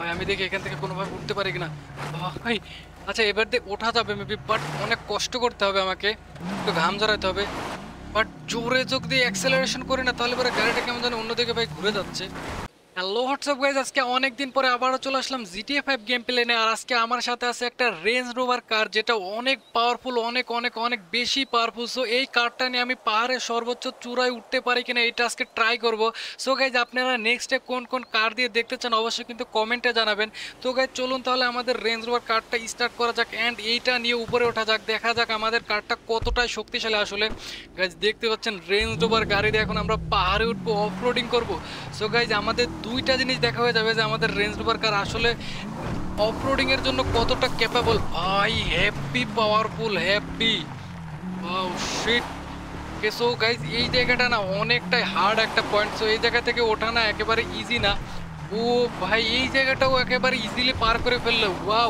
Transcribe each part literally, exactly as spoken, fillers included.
ভাই আমি দেখি এখান থেকে কোনোভাবে উঠতে পারি কিনা। ভাই আচ্ছা এবার দিয়ে ওঠা যাবে মেবি, বাট অনেক কষ্ট করতে হবে আমাকে, একটু ঘাম ঝরাতে হবে। বাট জোরে যোগ দিয়ে অ্যাক্সেলারেশন করি না তাহলে পরে গাড়িটা কেমন যেন অন্যদিকে ভাই ঘুরে যাচ্ছে। হ্যালো হোয়াটসঅ্যাপ গাইজ, আজকে অনেকদিন পরে আবারও চলে আসলাম জিটিএ ফাইভ গেম প্লেনে। আর আজকে আমার সাথে আছে একটা রেঞ্জ রোভার কার, যেটা অনেক পাওয়ারফুল, অনেক অনেক অনেক বেশি পাওয়ারফুল। সো এই কারটা নিয়ে আমি পাহাড়ের সর্বোচ্চ চূড়ায় উঠতে পারি কিনা এটা আজকে ট্রাই করব। সো গাইজ আপনারা নেক্সটে কোন কোন কার দিয়ে দেখতে চান অবশ্যই কিন্তু কমেন্টে জানাবেন। তো গাইজ চলুন তাহলে আমাদের রেঞ্জ রোভার কারটা স্টার্ট করা যাক অ্যান্ড এইটা নিয়ে উপরে ওঠা যাক, দেখা যাক আমাদের কারটা কতটাই শক্তিশালী আসলে। গাইজ দেখতে পাচ্ছেন রেঞ্জ রোভার গাড়ি দিয়ে এখন আমরা পাহাড়ে উঠবো, অফ রোডিং করবো। সো গাইজ আমাদের দুইটা জিনিস দেখা হয়ে যাবে যে আমাদের রেঞ্জ রোভার কার আসলে অফরোডিং এর জন্য কতটা ক্যাপেবল। ভাই happy powerful, happy wow shit. Okay so guys এই জায়গাটা না অনেকটাই হার্ড একটা পয়েন্ট। সো এই জায়গা থেকে ওঠা না একেবারে ইজি না। ও ভাই এই জায়গাটাও একেবারে ইজিলি পার করে ফেললো। ওয়াও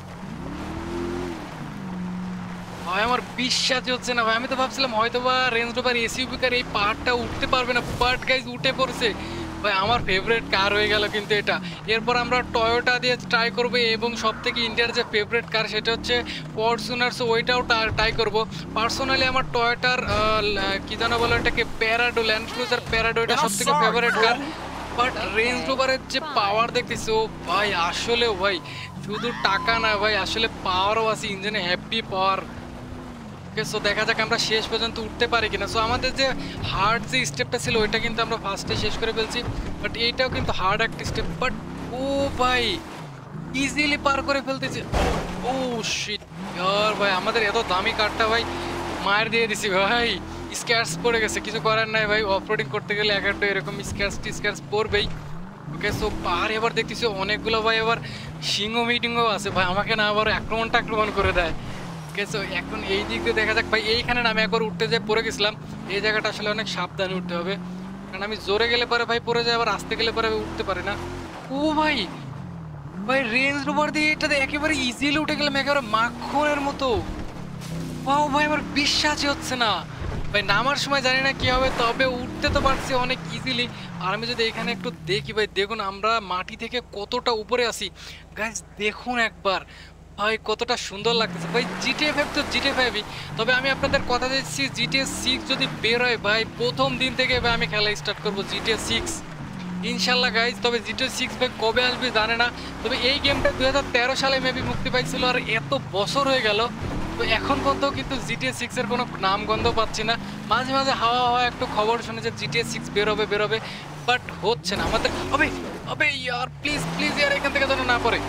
ভাই আমার বিশ্বাসই হচ্ছে না ভাই, আমি তো ভাবছিলাম হয়তো বা রেঞ্জ রোভার এসইউভি কার এই পাহাড়টা উঠতে পারবে না, বাট গাইজ উঠে পড়ছে। ভাই আমার ফেভারিট কার হয়ে গেল কিন্তু এটা। এরপর আমরা টয়োটা দিয়ে ট্রাই করবো এবং সব থেকে ইন্ডিয়ার যে ফেভারিট কার সেটা হচ্ছে ফরচুনার। সো ওইটাও ট্রাই করবো। পার্সোনালি আমার টয়োটার কি জানো বলো এটাকে, প্যারাডো, ল্যান্ড ক্রুজার প্যারাডো, এটা সব থেকে ফেভারিট কার। বাট রেঞ্জ রোভারের যে পাওয়ার দেখতেছি ও ভাই আসলে ভাই শুধু টাকা না ভাই, আসলে পাওয়ারও আছে ইঞ্জিনে, হ্যাপি পাওয়ার। সো দেখা যাক আমরা শেষ পর্যন্ত উঠতে পারি কিনা। সো আমাদের যে হার্ড যে স্টেপটা ছিল ওইটা কিন্তু আমরা ফার্স্টে শেষ করে ফেলছি, বাট এইটাও কিন্তু হার্ড একটা স্টেপ। বাট ও ভাই ইজিলি পার করে ফেলতেছি। ও শিট ইয়ার ভাই আমাদের এত দামি কারটা ভাই মার দিয়ে দিছি ভাই, স্ক্র্যাচ পড়ে গেছে, কিছু করার নাই ভাই। অফরোডিং করতে গেলে এক একটা এরকম স্ক্র্যাচ স্ক্র্যাচ পড়বেই। ওকে সো পাহাড় এবার দেখতেছি অনেকগুলো ভাই এবার সিংহ মিটিংও আছে ভাই, আমাকে না আবার আক্রমণটা আক্রমণ করে দেয়। সো এখন এই দিক দিয়ে দেখা যাক ভাই। এইখানে আমি একবার উঠতে যেয়ে পড়ে গেছিলাম, এই জায়গাটা আসলে অনেক সাবধানে উঠতে হবে, কারণ আমি জোরে গেলে পরে ভাই পড়ে যায়, আবার আসতে গেলে পরে আমি উঠতে পারি না। ও ভাই ভাই রেঞ্জ রোভার দিয়ে এটাতে একেবারে ইজিলি উঠে গেলাম, একেবারে মাখনের মতো। ও ভাই আমার বিশ্বাসই হচ্ছে না ভাই, নামার সময় জানি না কি হবে, তবে উঠতে তো পারছি অনেক ইজিলি। আর আমি যদি এখানে একটু দেখি ভাই, দেখুন আমরা মাটি থেকে কতটা উপরে আছি গাইজ, দেখুন একবার ভাই কতটা সুন্দর লাগতেছে ভাই। জিটিএ ফাইভ তো জিটিএ ফাইভই, তবে আমি আপনাদের কথা দিচ্ছি জিটিএ সিক্স যদি বের হয় ভাই প্রথম দিন থেকে ভাই আমি খেলা স্টার্ট করবো জিটিএ সিক্স ইনশাল্লাহ গাইজ। তবে জিটিএ সিক্স ভাই কবে আসবে জানে না, তবে এই গেমটা দুই হাজার তেরো সালে মেবি মুক্তি পাইছিল, আর এত বছর হয়ে গেল তো এখন পর্যন্ত কিন্তু জিটিএ সিক্স এর কোনো নামগন্ধ পাচ্ছি না। মাঝে মাঝে হাওয়া হাওয়া একটু খবর শুনে যে জিটিএ সিক্স বের হবে বের হবে, বাট হচ্ছে না আমাদের। আবে আবে ইয়ার প্লিজ প্লিজ ইয়ার এখান থেকে যেন না পড়ে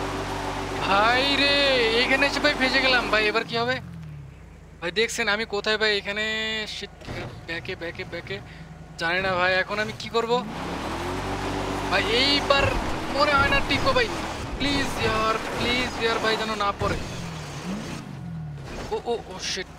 ভাই রে। এইখানে এসে ভাই ফেসে গেলাম ভাই, এবার কি হবে ভাই? দেখছেন আমি কোথায় ভাই, এখানে ব্যাকে ব্যাকে ব্যাকে জানি না ভাই এখন আমি কি করব ভাই। এইবার মনে হয় না টিকবো ভাই, প্লিজ ইয়ার প্লিজ ইয়ার ভাই যেন না পড়ে। ও ও ও শিট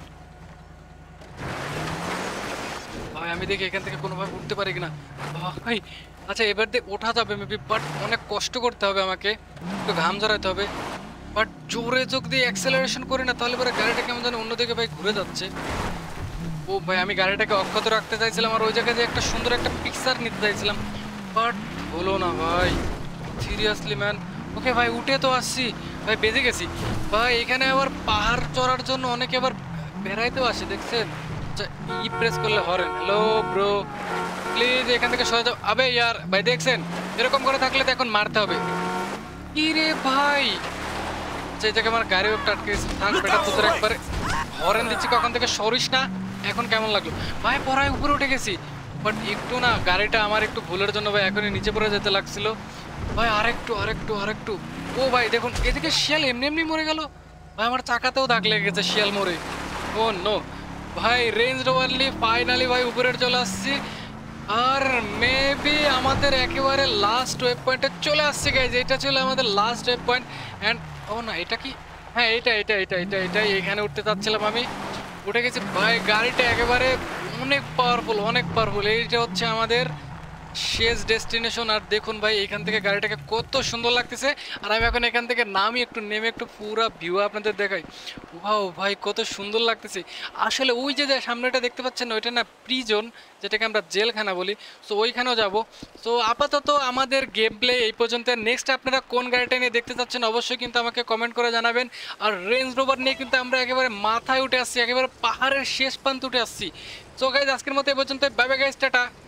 ভাই আমি দেখি এখান থেকে কোনোভাবে উঠতে পারি কিনা। ভাই আচ্ছা এবার দিয়ে ওঠা যাবে মেবি, বাট অনেক কষ্ট করতে হবে আমাকে, একটু ঘাম ঝরাতে হবে। বাট জোরে যোগ দিয়ে অ্যাক্সেলারেশন করি না তাহলে পরে গাড়িটা কেমন যেন অন্যদিকে ভাই ঘুরে যাচ্ছে। ও ভাই আমি গাড়িটাকে অক্ষত রাখতে চাইছিলাম আর ওই জায়গায় যে একটা সুন্দর একটা পিকচার নিতে চাইছিলাম, বাট হলো না ভাই, সিরিয়াসলি ম্যান। ওকে ভাই উঠে তো আসছি ভাই, বেজে গেছি ভাই। এখানে আবার পাহাড় চড়ার জন্য অনেকে আবার বেড়াইতেও আসে দেখছেন। ই প্রেস করলে হরেন। হ্যালো ব্রো প্লিজ এখান থেকে সরে যাও। আবে ইয়ার ভাই দেখছেন এরকম করে থাকলে তো এখন মারতে হবে। কি রে ভাই যে জায়গায় আমার গাড়িও একটা আটকে গেছে, থাক বেটা তোদের একবারে হরেন দিচ্ছি কখন থেকে, সরিস না। এখন কেমন লাগলো ভাই? পড়ায় উপরে উঠে গেছি, বাট একটু না গাড়িটা আমার একটু ভুলের জন্য ভাই এখনই নিচে পড়ে যেতে লাগছিল ভাই। আরেকটু আরেকটু আরেকটু। ও ভাই দেখুন এদিকে শিয়াল এমনি এমনি মরে গেল ভাই, আমার চাকাতেও দাগ লেগে গেছে শিয়াল মরে। ও নো ভাই রেঞ্জ রোভারলি ফাইনালি ভাই উপরে চলে আসছি, আর মেবি আমাদের একেবারে লাস্ট ওয়েব পয়েন্টে চলে আসছে গাইজ। এটা ছিল আমাদের লাস্ট ওয়েব পয়েন্ট অ্যান্ড ও না এটা কি, হ্যাঁ এটা এটা এটা এটা এটাই, এখানে উঠতে চাচ্ছিলাম আমি, উঠে গেছি ভাই। গাড়িটা একেবারে অনেক পাওয়ারফুল অনেক পাওয়ারফুল। এইটা হচ্ছে আমাদের শেষ ডেস্টিনেশন। আর দেখুন ভাই এখান থেকে গাড়িটাকে কত সুন্দর লাগতেছে। আর আমি এখন এখান থেকে নামি একটু নেমে একটু পুরো ভিউ আপনাদের দেখাই। ওয়াও ভাই কত সুন্দর লাগতেছে। আসলে ওই যে যে সামনেটা দেখতে পাচ্ছেন ওইটা না প্রিজন, যেটাকে আমরা জেলখানা বলি। সো ওইখানেও যাব। সো আপাতত আমাদের গেম প্লে এই পর্যন্ত। নেক্সট আপনারা কোন গাড়িটা নিয়ে দেখতে চাচ্ছেন অবশ্যই কিন্তু আমাকে কমেন্ট করে জানাবেন। আর রেঞ্জ রোভার নিয়ে কিন্তু আমরা একেবারে মাথায় উঠে আসছি, একেবারে পাহাড়ের শেষ প্রান্ত উঠে আসছি। সো গাইজ আজকের মতো এই পর্যন্ত, বাই বাই গাইজ, টাটা।